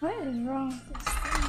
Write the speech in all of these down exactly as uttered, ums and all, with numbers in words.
What is wrong with this thing?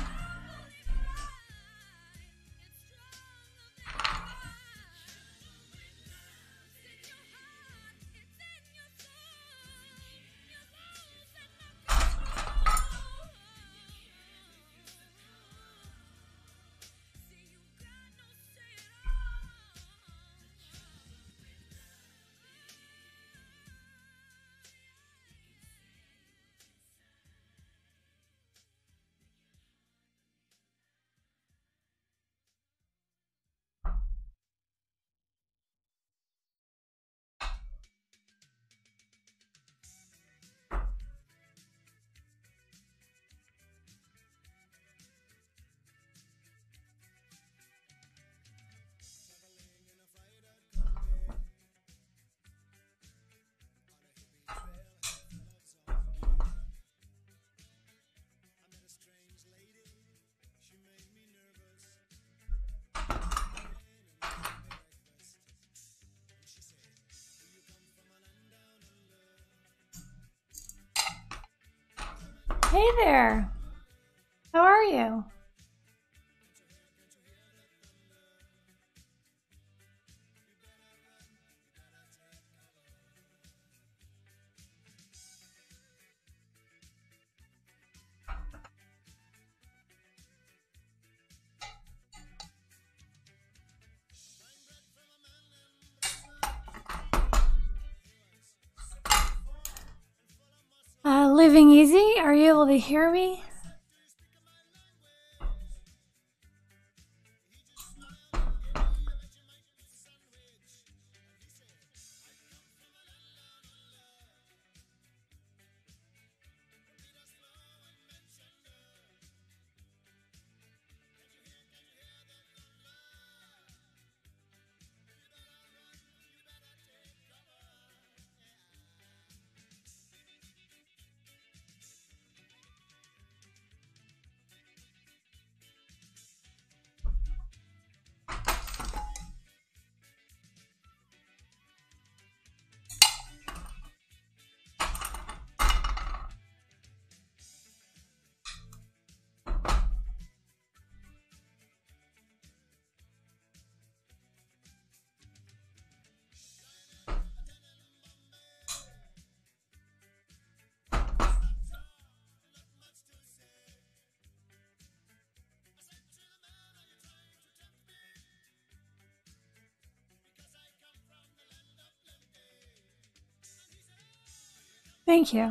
Hey there. How are you? Uh, living easy? Are you able to hear me? Thank you.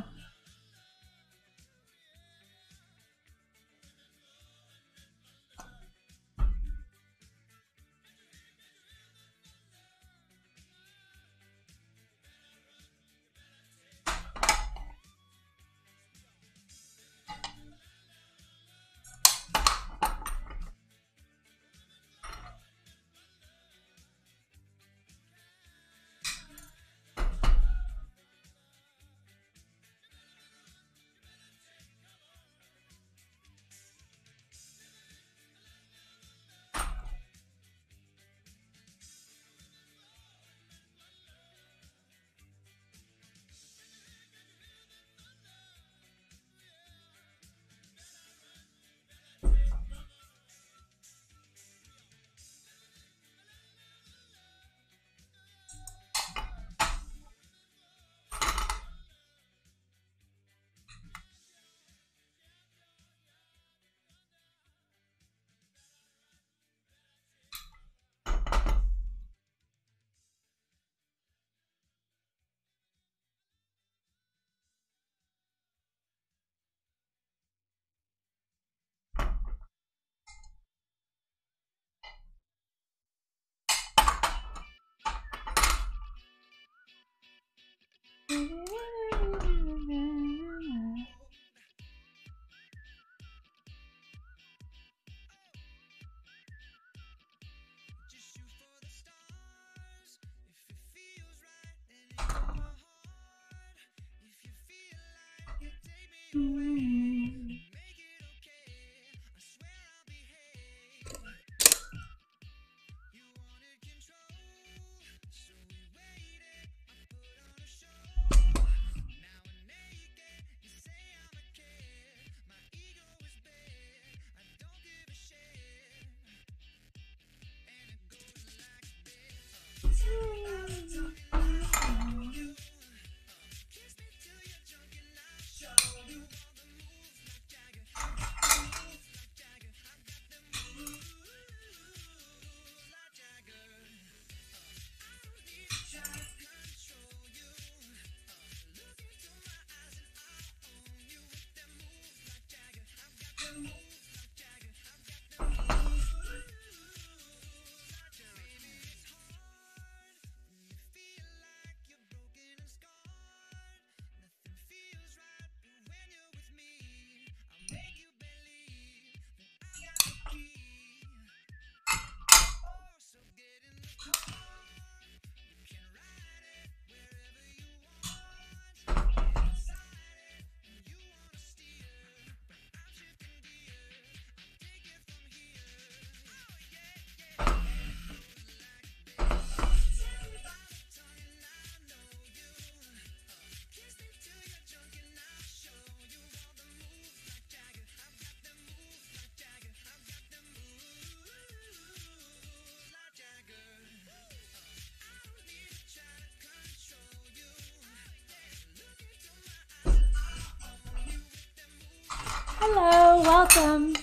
Hello, welcome.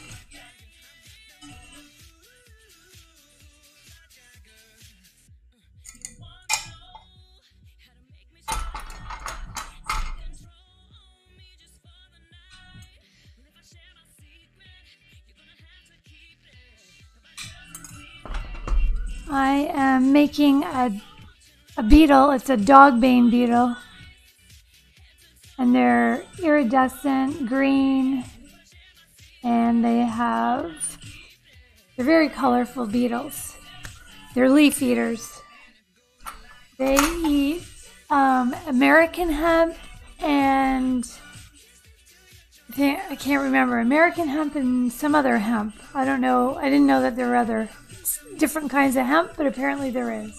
I am making a, a beetle. It's a dogbane beetle. And they're iridescent green. And they have, they're very colorful beetles. They're leaf eaters. They eat um, American hemp and I, think, I can't remember, American hemp and some other hemp. I don't know. I didn't know that there were other different kinds of hemp, but apparently there is.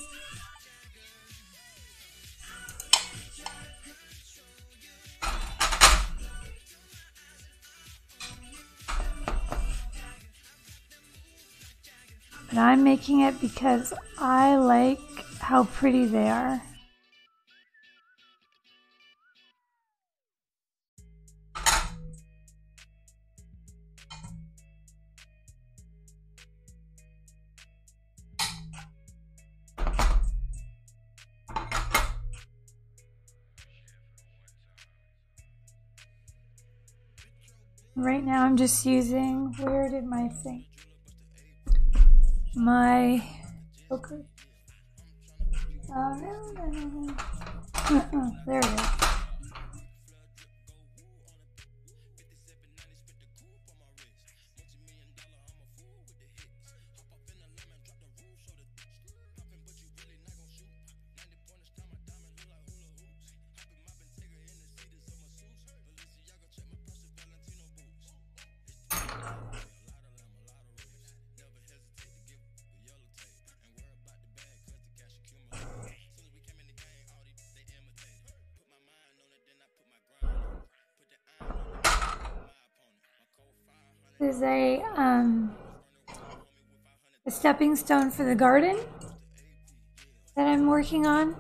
But I'm making it because I like how pretty they are. Right now I'm just using, where did my thing? My poker. Oh, no, no, no, no. Uh-uh, there it is. This is a um, a stepping stone for the garden that I'm working on.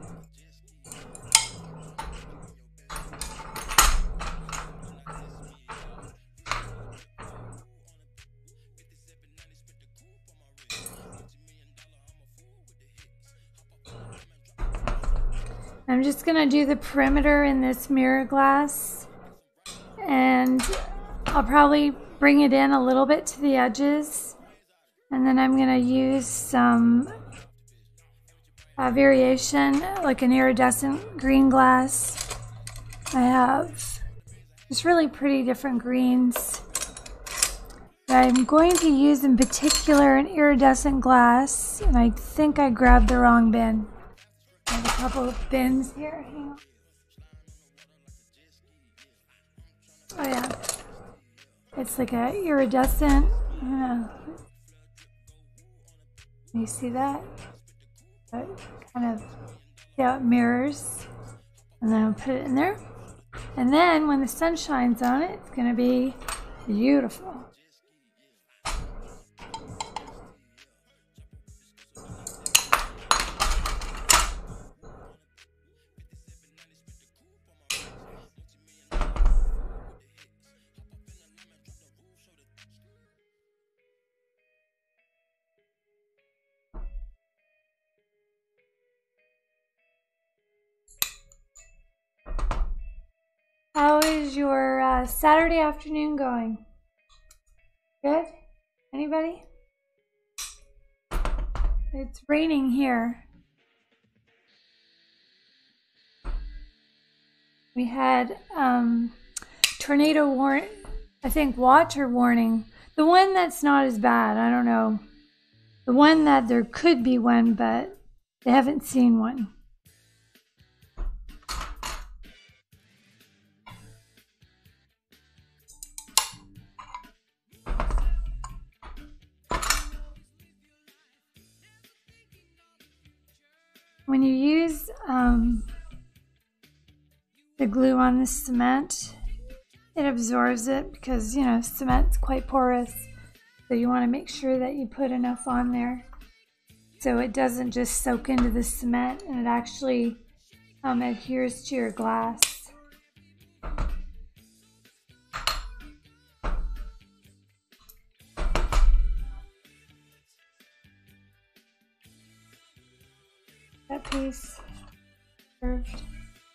I'm just gonna do the perimeter in this mirror glass, and I'll probably bring it in a little bit to the edges, and then I'm gonna use some uh, variation, like an iridescent green glass. I have just really pretty different greens. I'm going to use in particular an iridescent glass, and I think I grabbed the wrong bin. I have a couple of bins here. Hang on. Oh yeah, it's like a iridescent. Uh, you see that? It kind of, yeah, it mirrors, and then I'll put it in there. And then when the sun shines on it, it's going to be beautiful. How is your uh, Saturday afternoon going? Good? Anybody? It's raining here. We had um, tornado warning, I think water warning. The one that's not as bad, I don't know. The one that there could be one, but they haven't seen one. When you use um, the glue on the cement, it absorbs it because, you know, cement's quite porous. So you want to make sure that you put enough on there so it doesn't just soak into the cement and it actually um, adheres to your glass. that piece curved.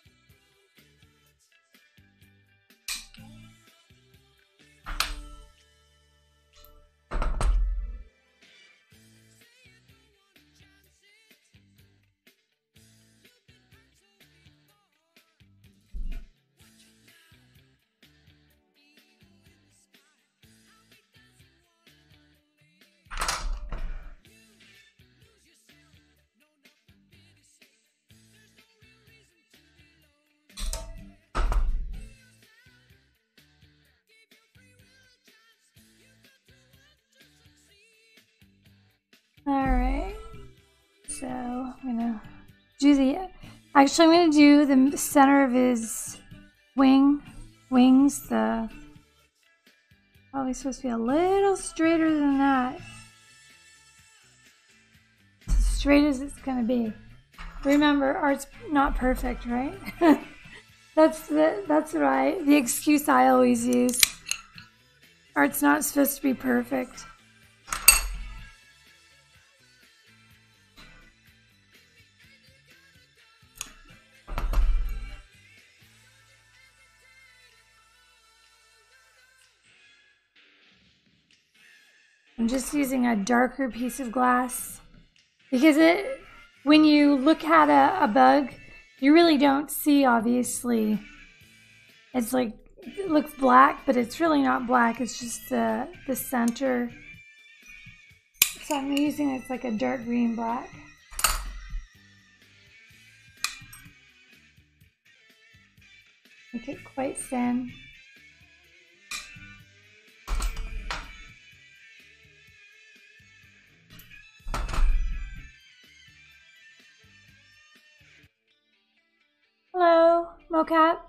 Alright, so I'm gonna do the, actually I'm gonna do the center of his wing, wings, the, probably supposed to be a little straighter than that. As straight as it's gonna be. Remember, art's not perfect, right? that's the, that's what I, the excuse I always use. Art's not supposed to be perfect. I'm just using a darker piece of glass because it, when you look at a, a bug, you really don't see, obviously. It's like, it looks black, but it's really not black. It's just the, the center. So I'm using, it's like a dark green black. Make it quite thin. Hello, Mocap.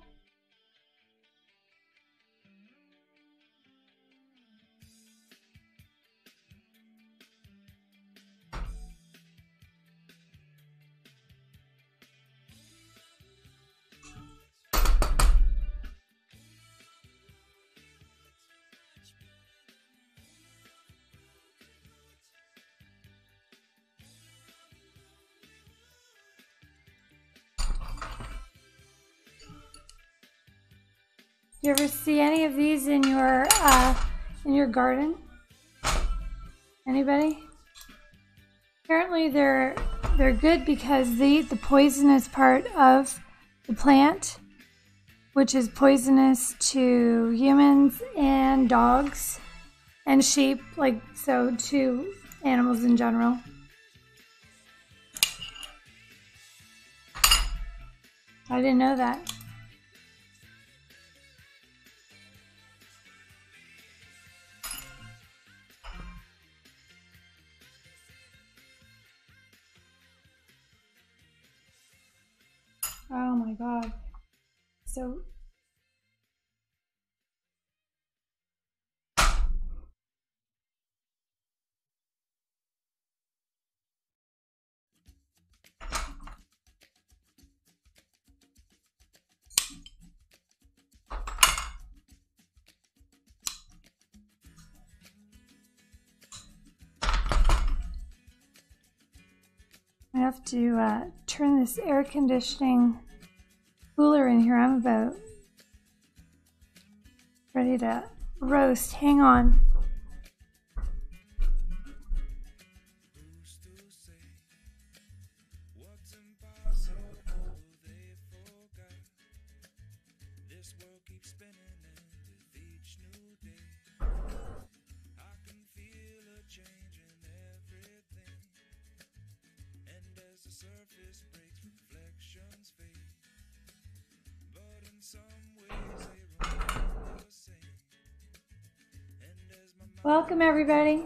You ever see any of these in your uh, in your garden? Anybody? Apparently they're they're good because they eat the poisonous part of the plant, which is poisonous to humans and dogs and sheep, like so to animals in general. I didn't know that. Oh my God. So I have to uh, turn this air conditioning cooler in here. I'm about ready to roast. Hang on. Welcome, everybody.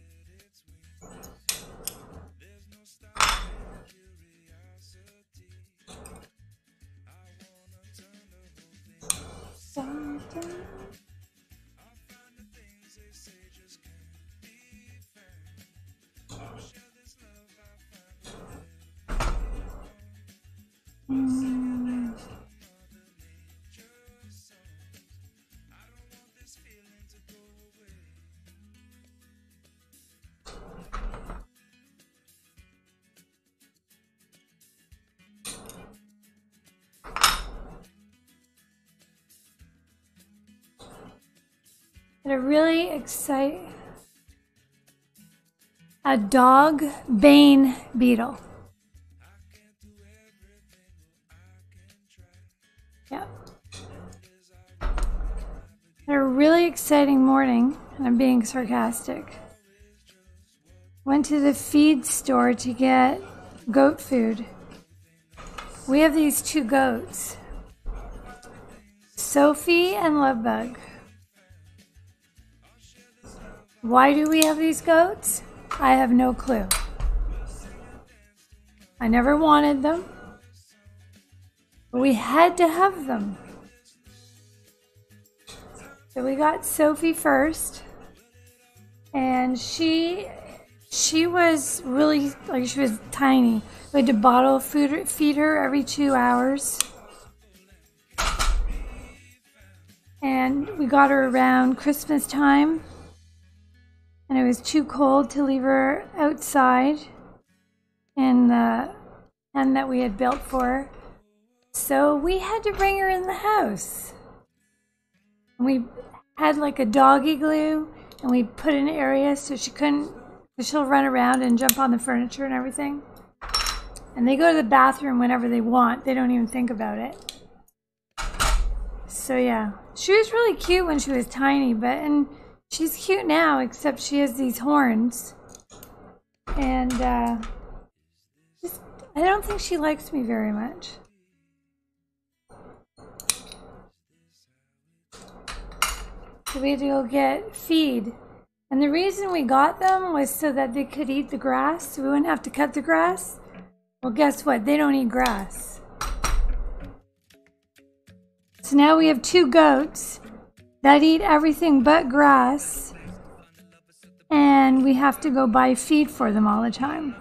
Mm. They're really exciting. A dog bane beetle. Yeah. Had a really exciting morning, and I'm being sarcastic. Went to the feed store to get goat food. We have these two goats, Sophie and Lovebug. Why do we have these goats? I have no clue. I never wanted them, but we had to have them. So we got Sophie first, and she she was really, like, she was tiny. We had to bottle food, feed her every two hours. And we got her around Christmas time, and it was too cold to leave her outside in the pen that we had built for her. So we had to bring her in the house. We had like a dog igloo, and we put an area so she couldn't, she'll run around and jump on the furniture and everything. And they go to the bathroom whenever they want. They don't even think about it. So yeah, she was really cute when she was tiny, but and she's cute now, except she has these horns. And uh, just, I don't think she likes me very much. So we had to go get feed. And the reason we got them was so that they could eat the grass, so we wouldn't have to cut the grass. Well, guess what? They don't eat grass. So now we have two goats that eat everything but grass, and we have to go buy feed for them all the time.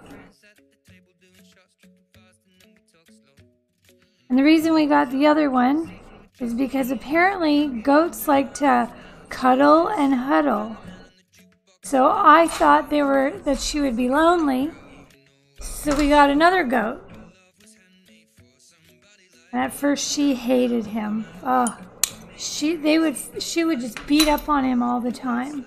And the reason we got the other one is because apparently goats like to cuddle and huddle. So I thought they were that she would be lonely, so we got another goat. And at first she hated him. Oh, she they would she would just beat up on him all the time.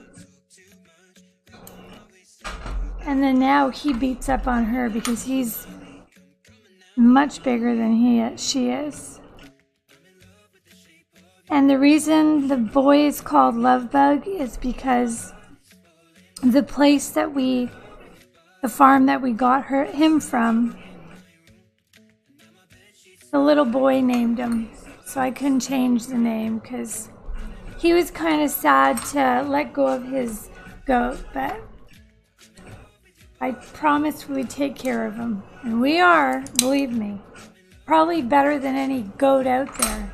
And then now he beats up on her because he's much bigger than he is, she is. And the reason the boy is called Lovebug is because the place that we, the farm that we got her, him from, the little boy named him. So I couldn't change the name because he was kind of sad to let go of his goat, but I promised we would take care of him. And we are, believe me, probably better than any goat out there.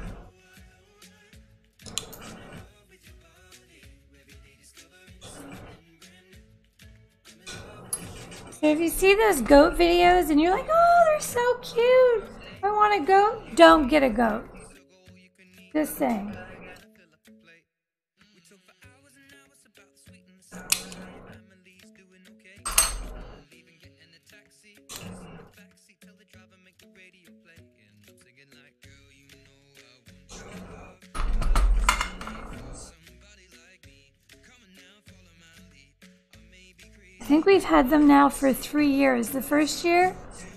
So if you see those goat videos and you're like, oh, they're so cute, I want a goat, don't get a goat. Just saying. I think we've had them now for three years. The first year,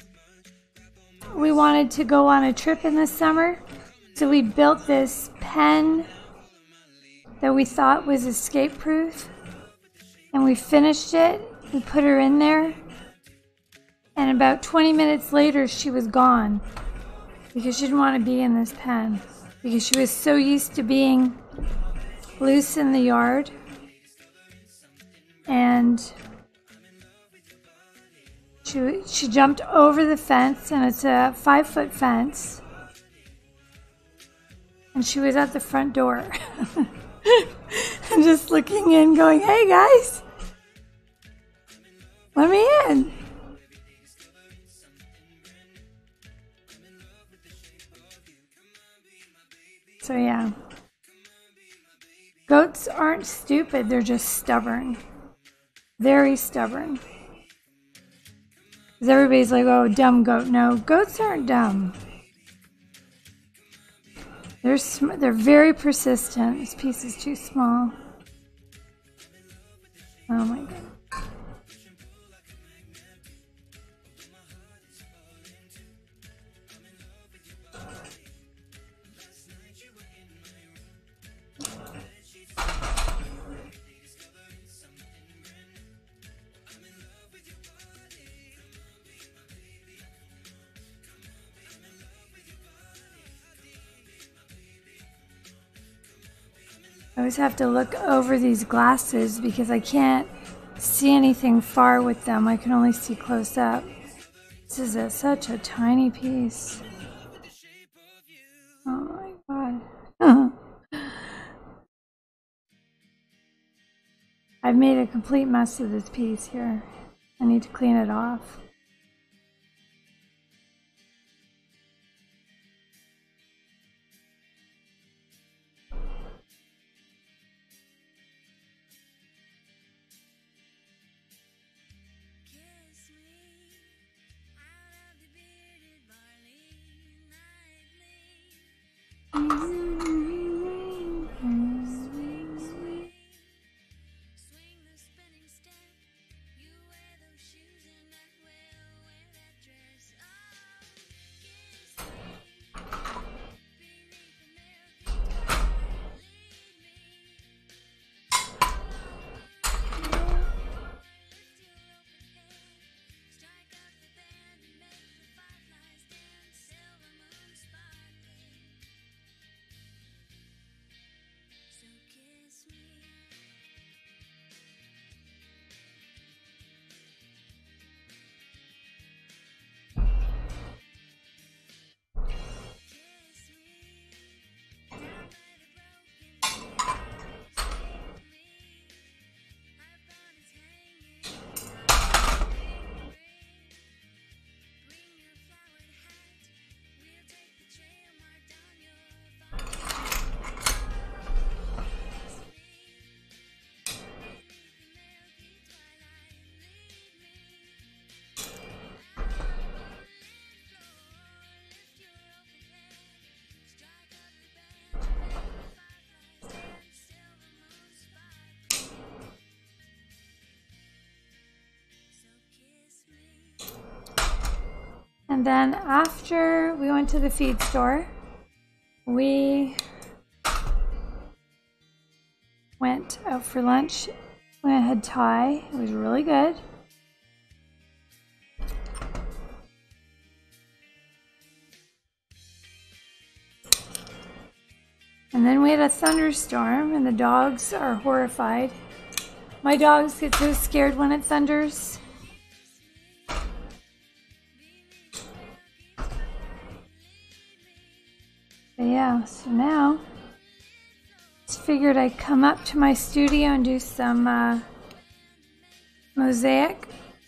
we wanted to go on a trip in the summer, so we built this pen that we thought was escape-proof, and we finished it. We put her in there, and about twenty minutes later, she was gone because she didn't want to be in this pen because she was so used to being loose in the yard. And She, she jumped over the fence, and it's a five foot fence, and she was at the front door and just looking in going, hey guys, let me in. So yeah, goats aren't stupid, they're just stubborn, very stubborn. Because everybody's like, oh, dumb goat. No, goats aren't dumb. They're, sm they're very persistent. This piece is too small. Oh my god. I always have to look over these glasses because I can't see anything far with them. I can only see close up. This is a, such a tiny piece. Oh my god. I've made a complete mess of this piece here. I need to clean it off. And then after we went to the feed store, we went out for lunch. We had Thai. It was really good. And then we had a thunderstorm, and the dogs are horrified. My dogs get so scared when it thunders. But yeah, so now just figured I'd come up to my studio and do some uh, Mosaic.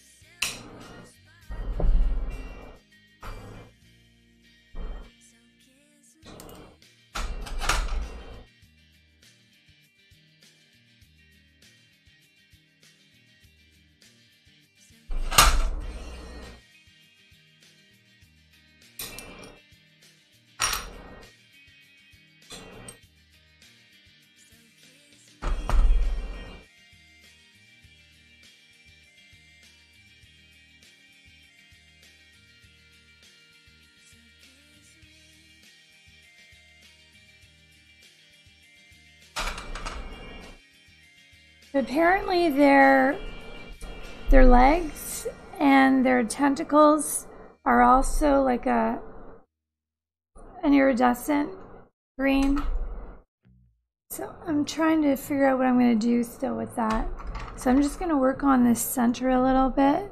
Apparently their their legs and their tentacles are also like a an iridescent green. So I'm trying to figure out what I'm going to do still with that. So I'm just going to work on this center a little bit.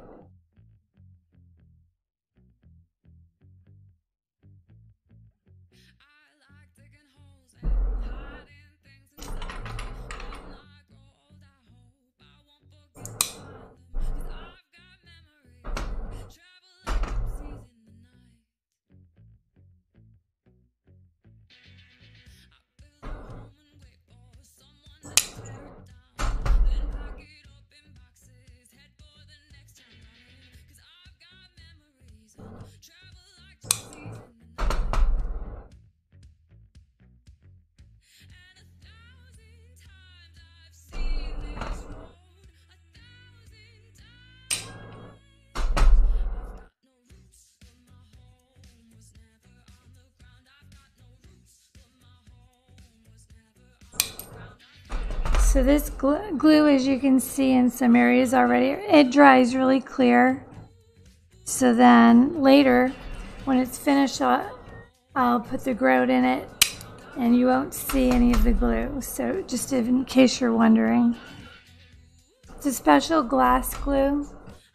So this gl- glue, as you can see in some areas already, it dries really clear. So then later, when it's finished, I'll, I'll put the grout in it and you won't see any of the glue. So just in case you're wondering. It's a special glass glue.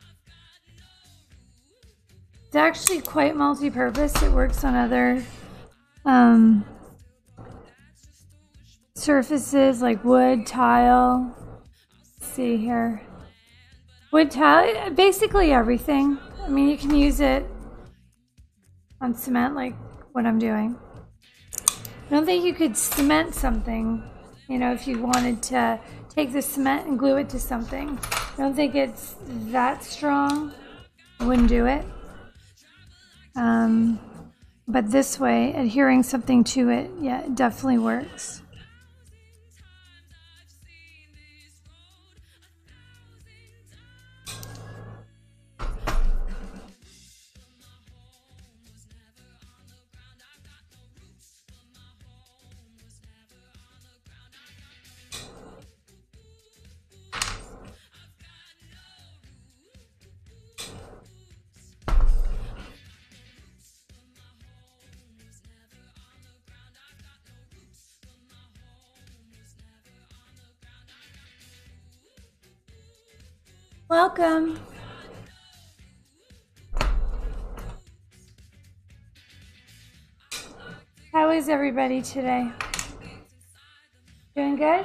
It's actually quite multi-purpose. It works on other um, surfaces like wood, tile. Let's see here. Wood, tile, basically everything. I mean, you can use it on cement like what I'm doing. I don't think you could cement something, you know, if you wanted to take the cement and glue it to something. I don't think it's that strong. I wouldn't do it. Um, but this way, adhering something to it, yeah, it definitely works. Welcome. How is everybody today? Doing good?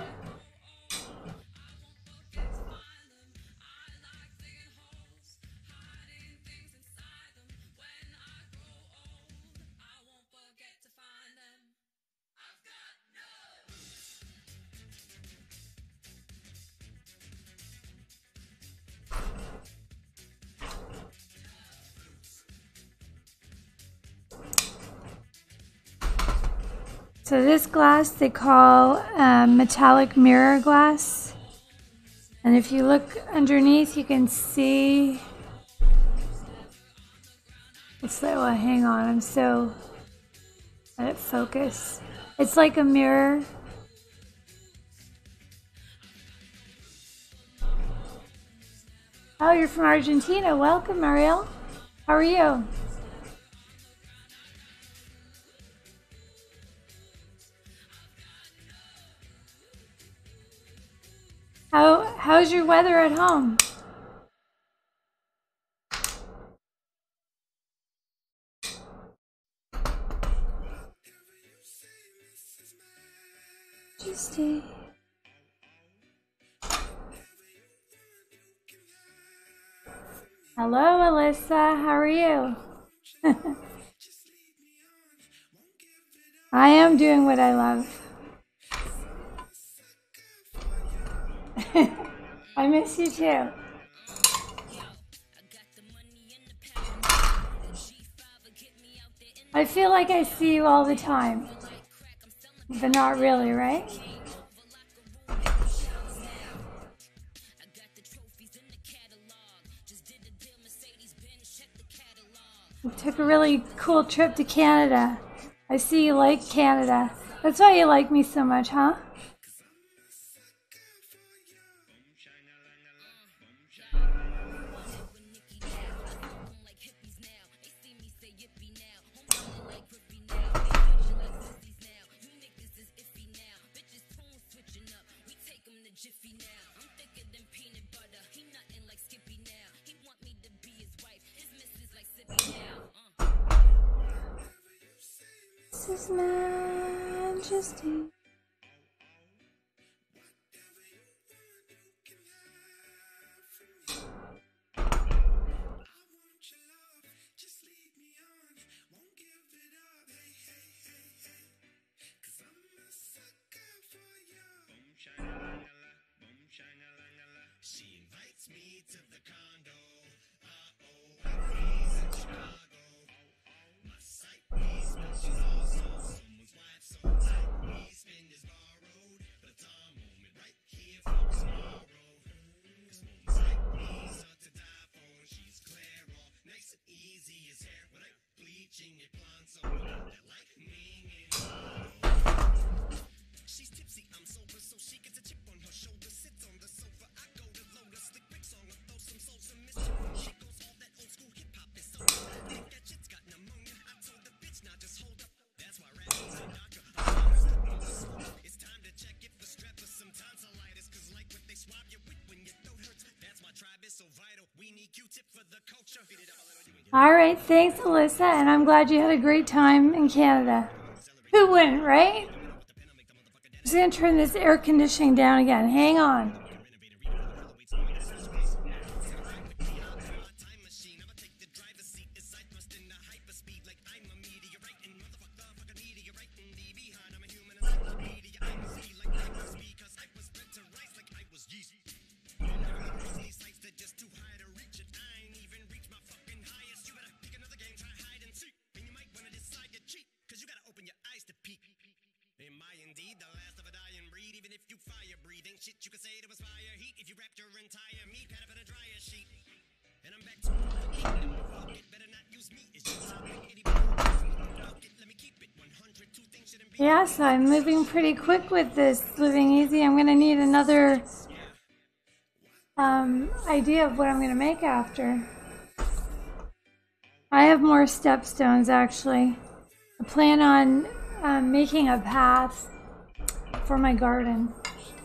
So this glass they call um, metallic mirror glass. And if you look underneath, you can see, it's like, well, hang on, I'm so, let it focus. It's like a mirror. Oh, you're from Argentina. Welcome, Mariel. How are you? How, how's your weather at home? Tuesday. Hello, Alyssa. How are you? I am doing what I love. I miss you too. I feel like I see you all the time, but not really, right? We took a really cool trip to Canada. I see you like Canada. That's why you like me so much, huh? This is majesty. All right, thanks, Alyssa, and I'm glad you had a great time in Canada. Who wouldn't, right? I'm just gonna turn this air conditioning down again. Hang on. Yeah, so I'm moving pretty quick with this living easy. I'm gonna need another um, idea of what I'm gonna make after. I have more stepstones actually. I plan on um, making a path for my garden.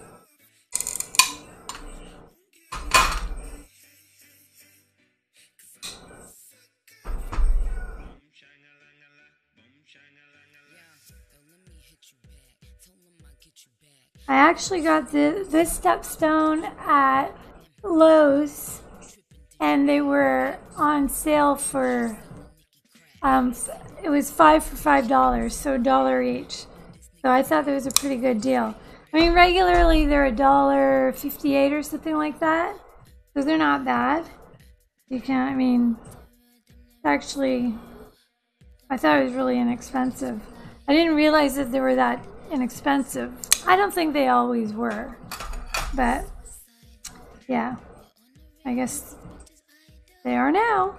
I actually got the, this stepstone at Lowe's, and they were on sale for, um, it was five for five dollars, so a dollar each. So I thought that was a pretty good deal. I mean, regularly they're a dollar fifty-eight or something like that, so they're not bad. You can't, I mean, actually, I thought it was really inexpensive. I didn't realize that they were that inexpensive. I don't think they always were, but yeah, I guess they are now.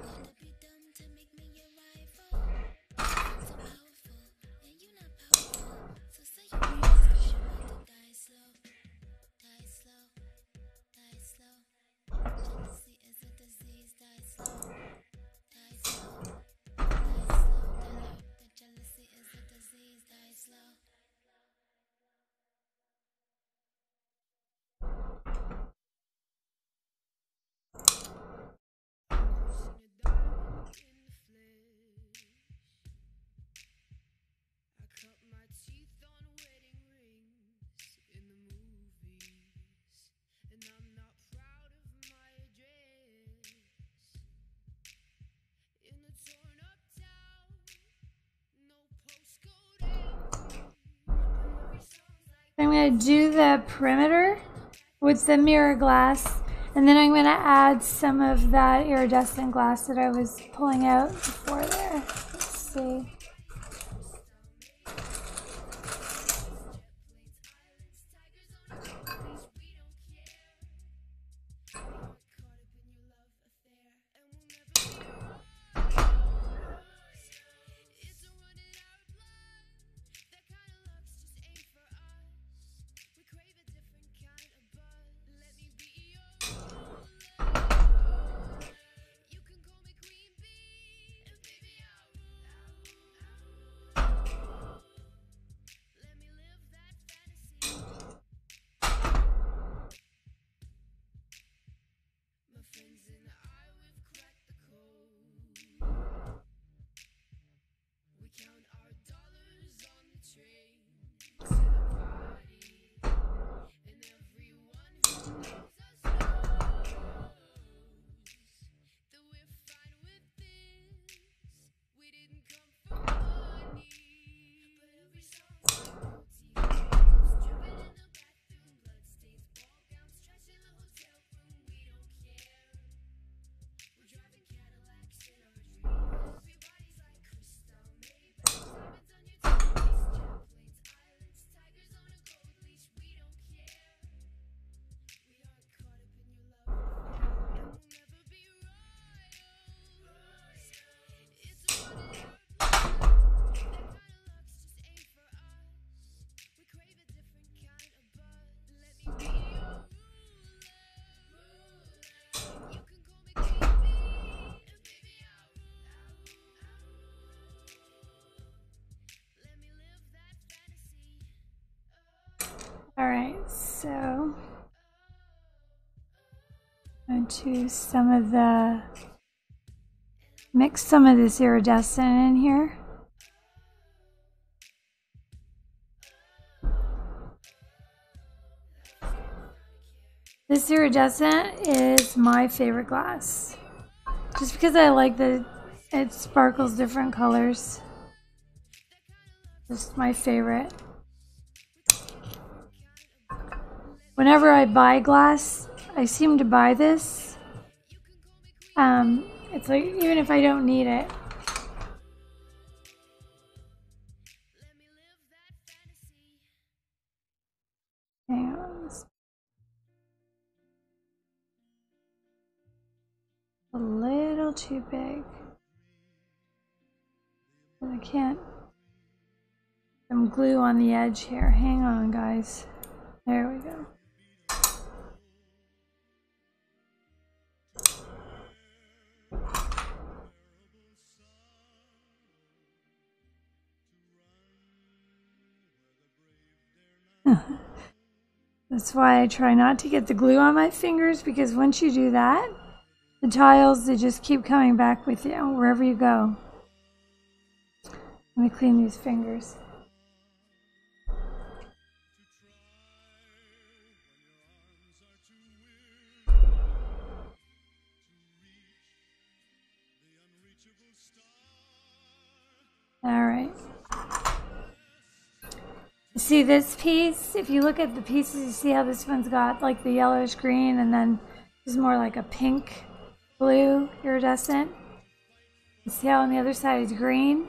I'm going to do the perimeter with the mirror glass, and then I'm going to add some of that iridescent glass that I was pulling out before there. Let's see. Alright, so onto some of the mix some of this iridescent in here. This iridescent is my favorite glass, just because I like that it sparkles different colors. Just my favorite. Whenever I buy glass, I seem to buy this. Um, it's like, even if I don't need it. Hang on. A little too big. I can't. Some glue on the edge here. Hang on, guys. There we go. That's why I try not to get the glue on my fingers, because once you do that, the tiles, they just keep coming back with you wherever you go. Let me clean these fingers. All right. See this piece? If you look at the pieces, you see how this one's got like the yellowish green, and then this is more like a pink blue iridescent. You see how on the other side is green?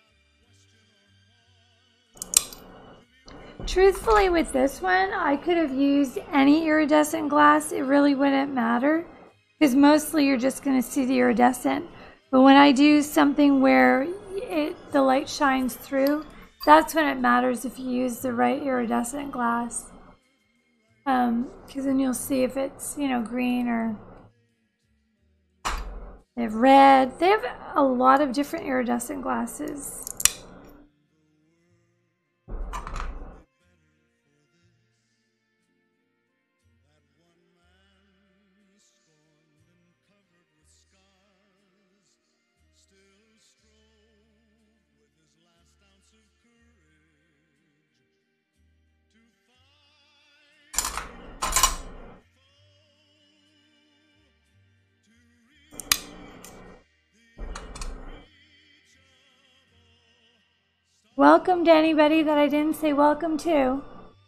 Truthfully, with this one, I could have used any iridescent glass. It really wouldn't matter, because mostly you're just going to see the iridescent. But when I do something where it, the light shines through, that's when it matters if you use the right iridescent glass. Um, because then you'll see if it's, you know, green or they have red. They have a lot of different iridescent glasses. Welcome to anybody that I didn't say welcome to.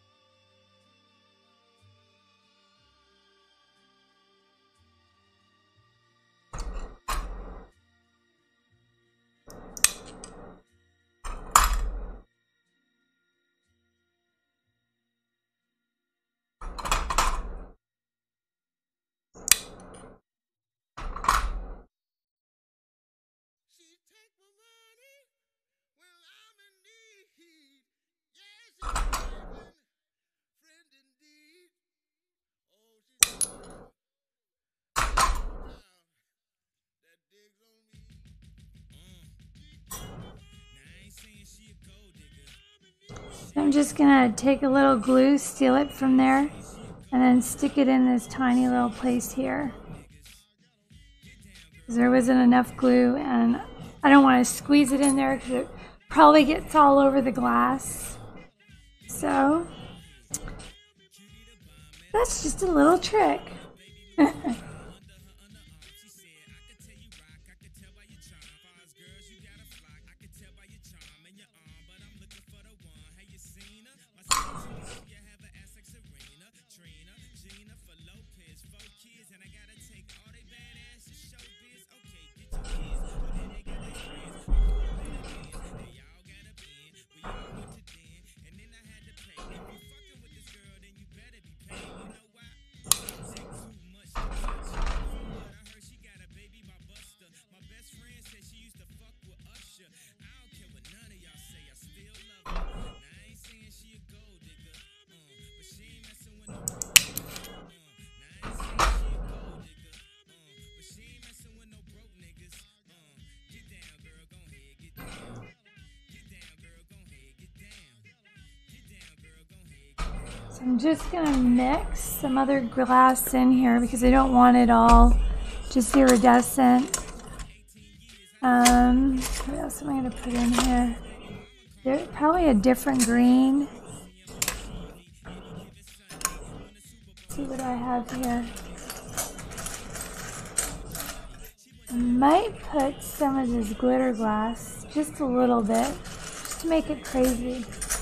I'm just gonna take a little glue, steal it from there, and then stick it in this tiny little place here. There wasn't enough glue, and I don't want to squeeze it in there because it probably gets all over the glass. So that's just a little trick. So I'm just gonna mix some other glass in here because I don't want it all just iridescent. Um, what else am I going to put in here? There, probably a different green. Let's see what I have here. I might put some of this glitter glass, just a little bit, just to make it crazy.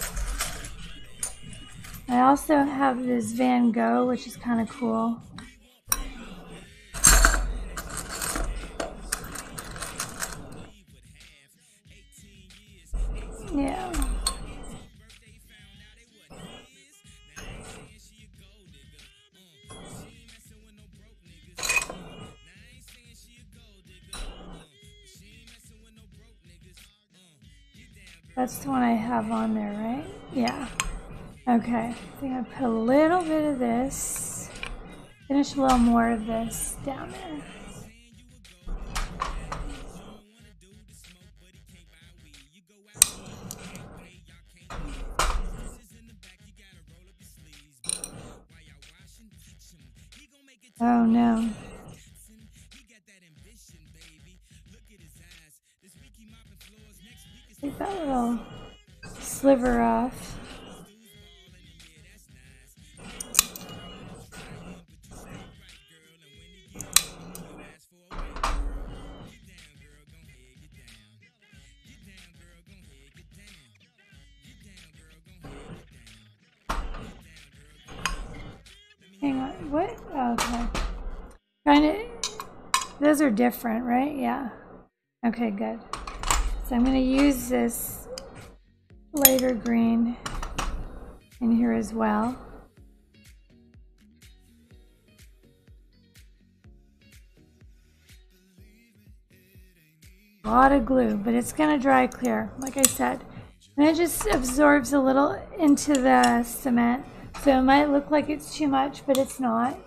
I also have this Van Gogh, which is kind of cool. Yeah. That's the one I have on there, right? Yeah. Okay. I think I put a little bit of this. Finish a little more of this down there. Oh no. Take that little sliver off. Hang on, what? Oh, okay. Trying to, those are different, right? Yeah. Okay, good. So I'm going to use this lighter green in here as well. A lot of glue, but it's going to dry clear, like I said. And it just absorbs a little into the cement. So it might look like it's too much, but it's not.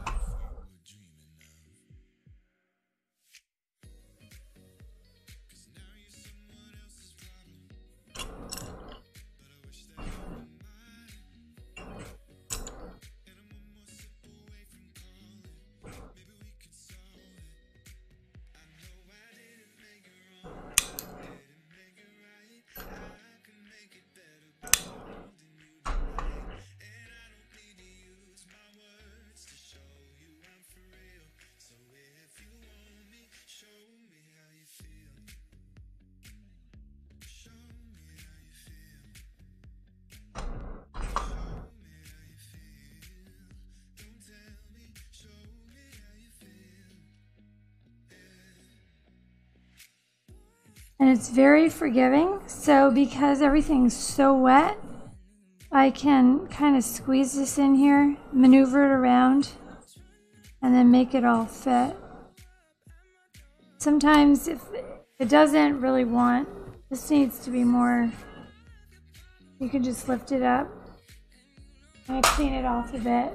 And it's very forgiving, so because everything's so wet, I can kind of squeeze this in here, maneuver it around, and then make it all fit. Sometimes if it doesn't really want, this needs to be more, you can just lift it up. I'm going to clean it off a bit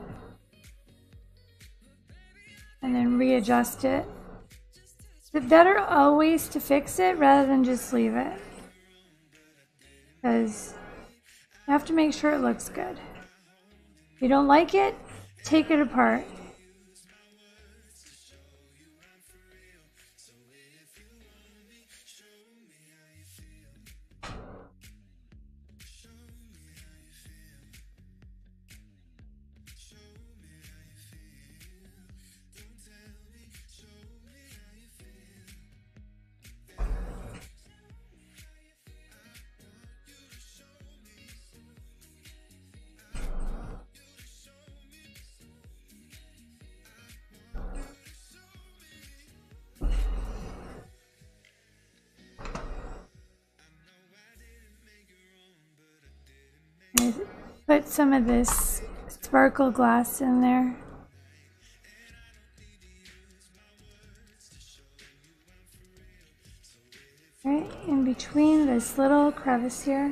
and then readjust it. It's better always to fix it rather than just leave it, because you have to make sure it looks good. If you don't like it, take it apart. I put some of this sparkle glass in there. Right in between this little crevice here.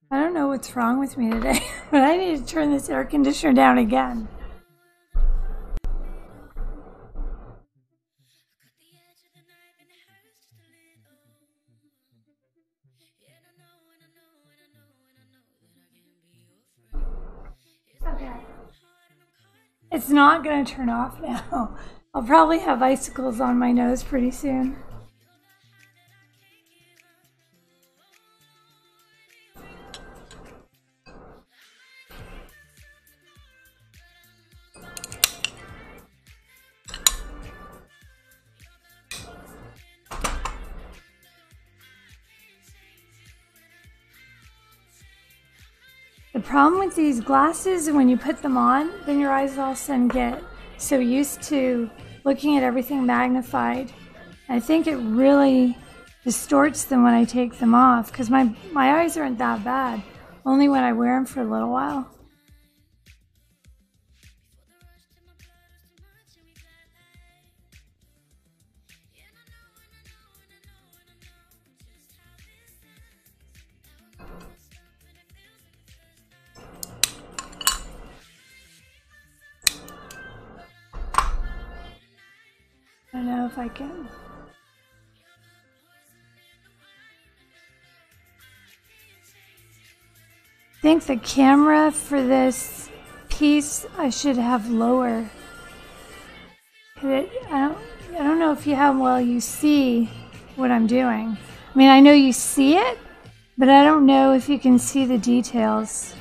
I don't know what's wrong with me today, but I need to turn this air conditioner down again. Okay. It's not going to turn off now. I'll probably have icicles on my nose pretty soon. The problem with these glasses, when you put them on, then your eyes all of a sudden get so used to looking at everything magnified. I think it really distorts them when I take them off, because my, my eyes aren't that bad, only when I wear them for a little while. I don't know if I can. I think the camera for this piece I should have lower. It, I don't, I don't know if you have well you see what I'm doing. I mean, I know you see it, but I don't know if you can see the details.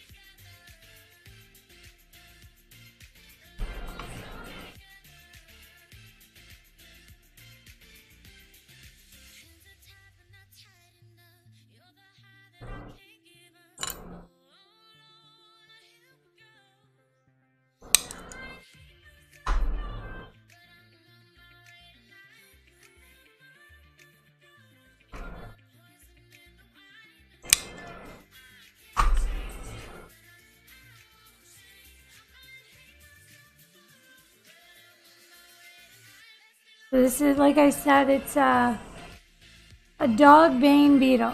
So this is, like I said, it's a, a dog bane beetle.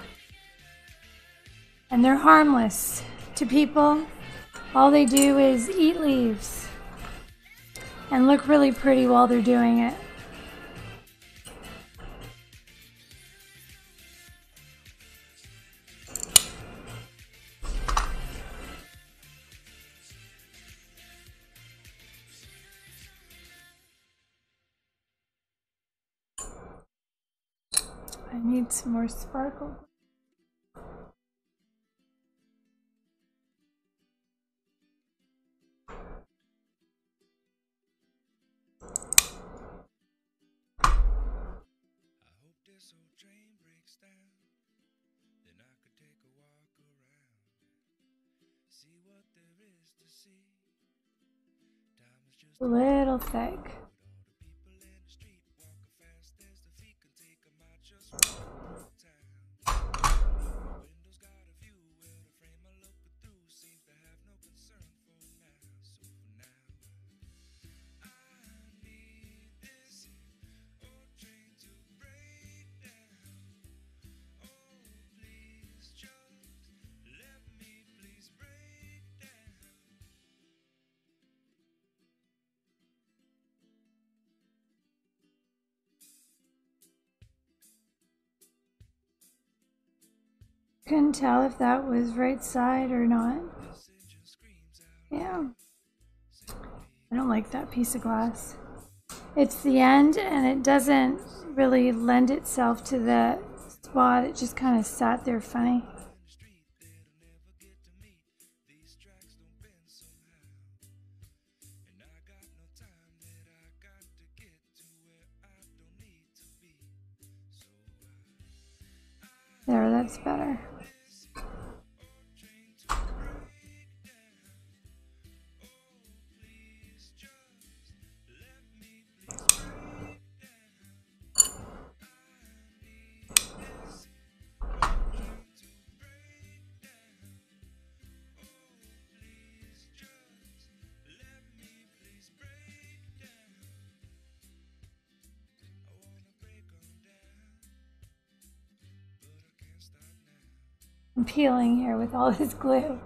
And they're harmless to people. All they do is eat leaves and look really pretty while they're doing it. I need some more sparkle. A little thick. Couldn't tell if that was right side or not. Yeah. I don't like that piece of glass. It's the end and it doesn't really lend itself to the spot. It just kind of sat there funny. There, that's better. I'm peeling here with all this glue.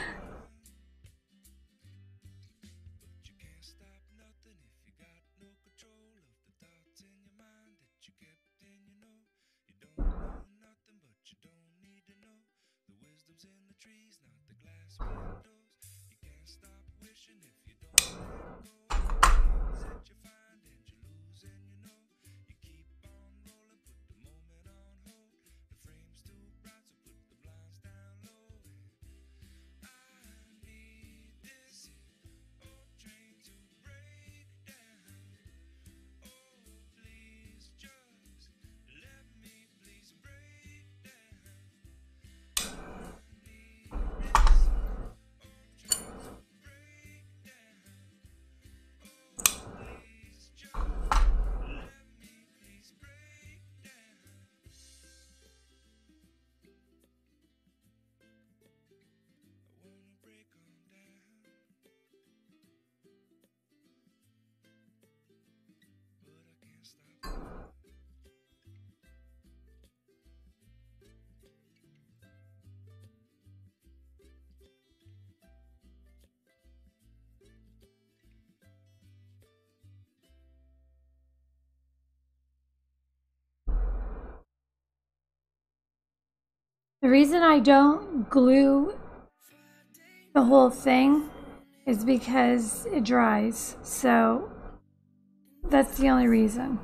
The reason I don't glue the whole thing is because it dries, so that's the only reason.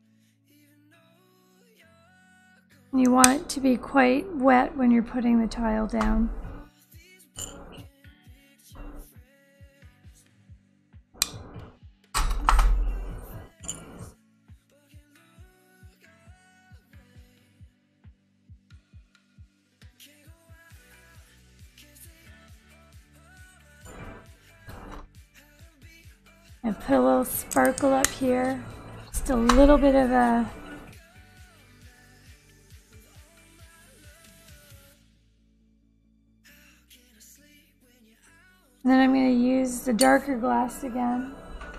You want it to be quite wet when you're putting the tile down. And put a little sparkle up here, just a little bit of a and then I'm going to use the darker glass again.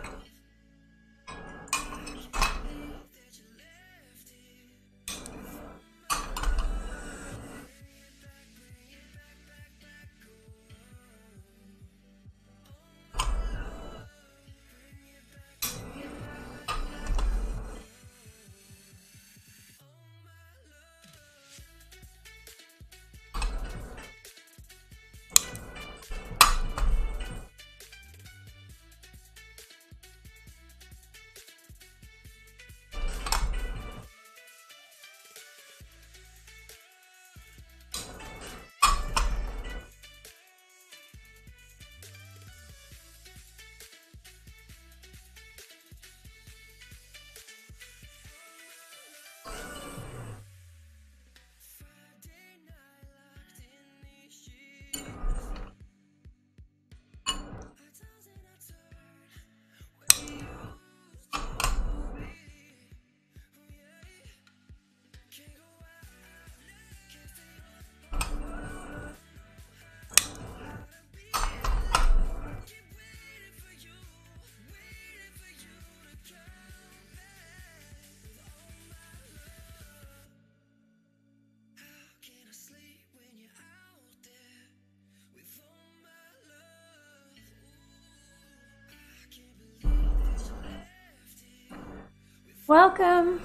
Welcome.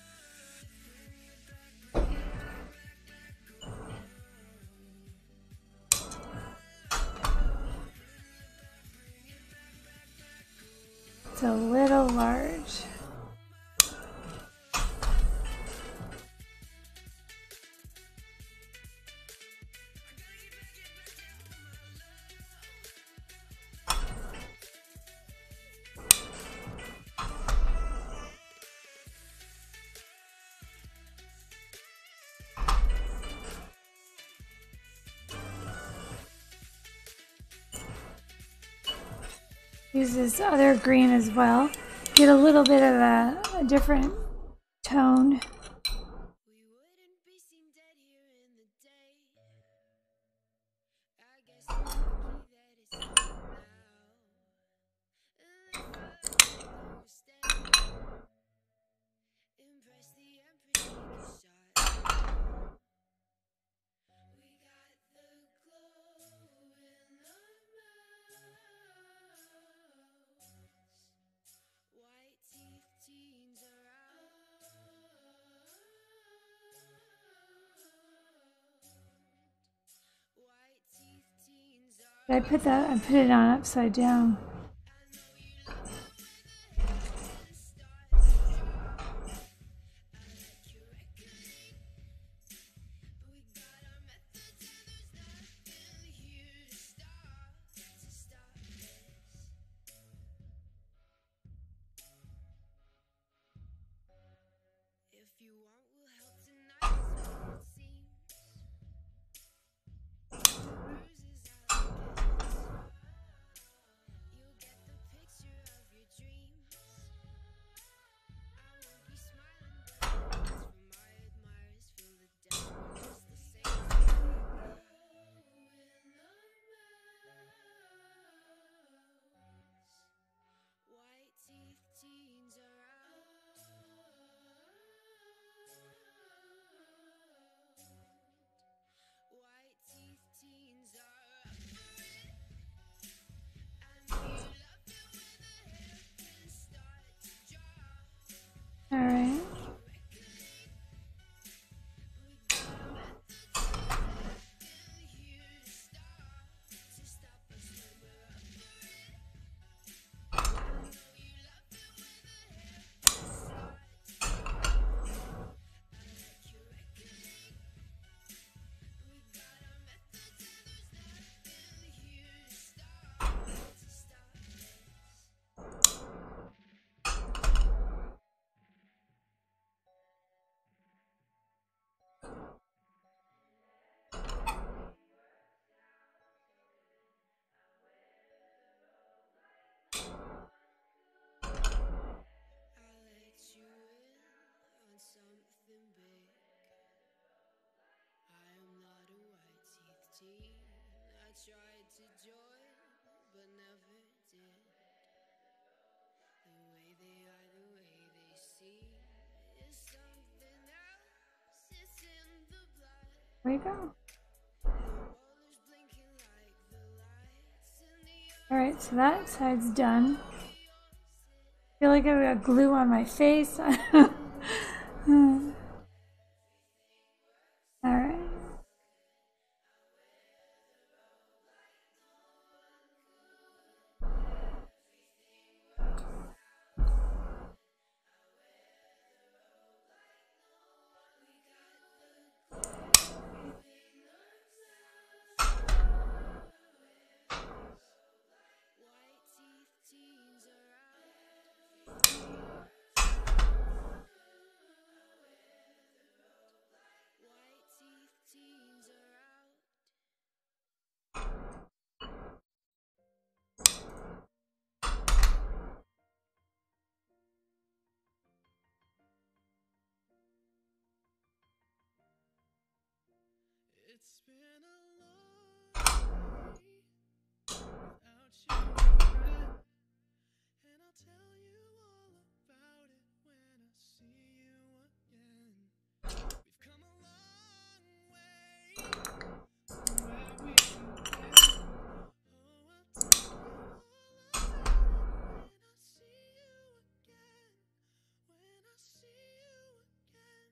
It's a little large. Use this other green as well. Get a little bit of a, a different tone. I put that, I put it on upside down. All right. There we go. All right, so that side's done. I feel like I've got glue on my face. All right. It's been a long day without you, my friend, and I'll tell you all about it when I see you again. We've come a long way from where we began. Oh, I'll tell you all about it when I see you again. When I see you again.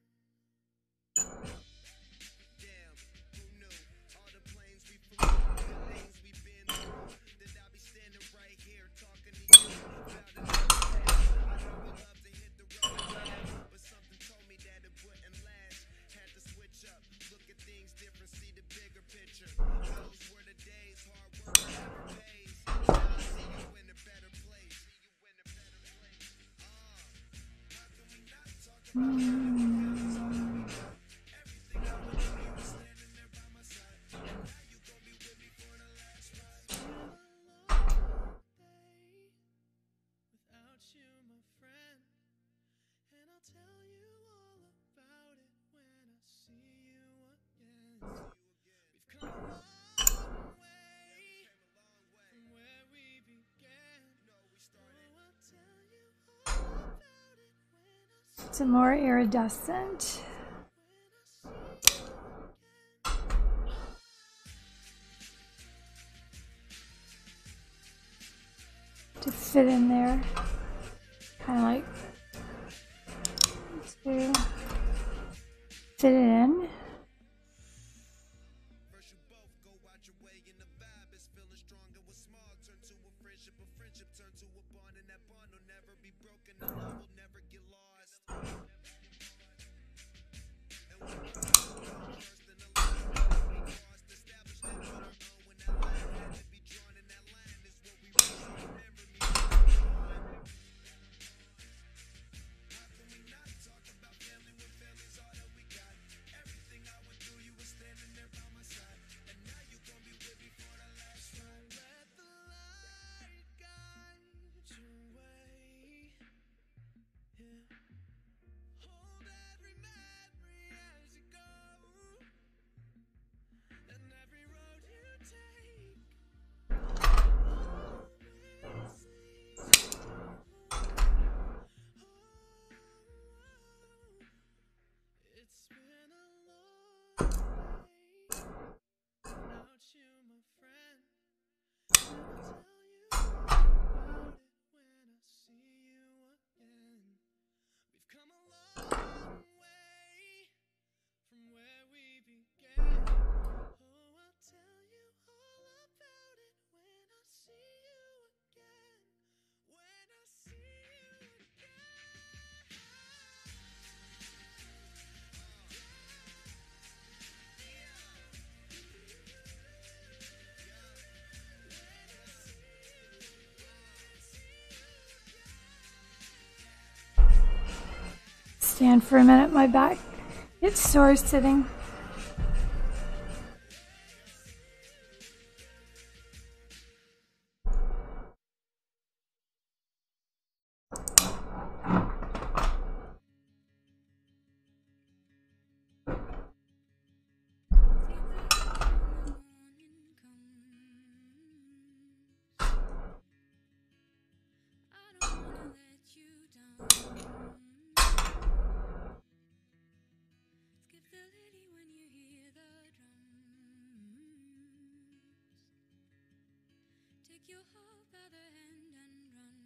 Some more iridescent. To fit in there. Kind of like to fit it in. that bond will never be broken, the love will never get lost. And when you think about first, then the line never be crossed. Established that on our own when that line had to be drawn, and that line is what we really remember me on. How can we not talk about family when family's all that we got? Everything I went through, you were standing there by my side, and now you gon' be with me for the last ride. Let the light guide your way. Yeah. Hold every memory as you go, and every road you take. Always leads you home. It's been a long day without you, my friend. And I'll tell you all about it when I see you again. We've come a long way from where we began. Oh, I'll tell you all about it when I see you again. When I see you again. Stand for a minute, my back. It's sore sitting. Take your heart by the hand and run.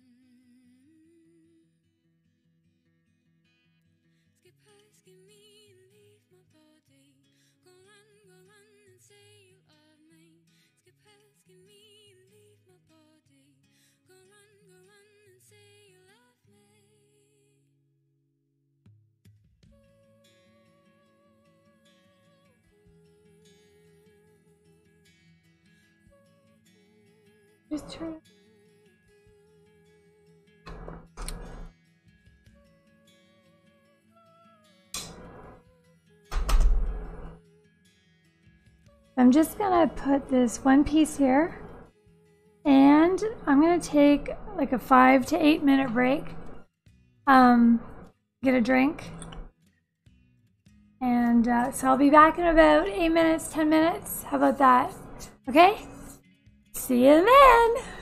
Skip her, skip me and leave my body. Go run, go run and say you love me. Skip her, skip me and leave my body. Go run, go run and say you love me. Just turn it. I'm just gonna put this one piece here, and I'm gonna take like a five to eight minute break. Um, get a drink, and uh, so I'll be back in about eight minutes, ten minutes. How about that? Okay? See you then.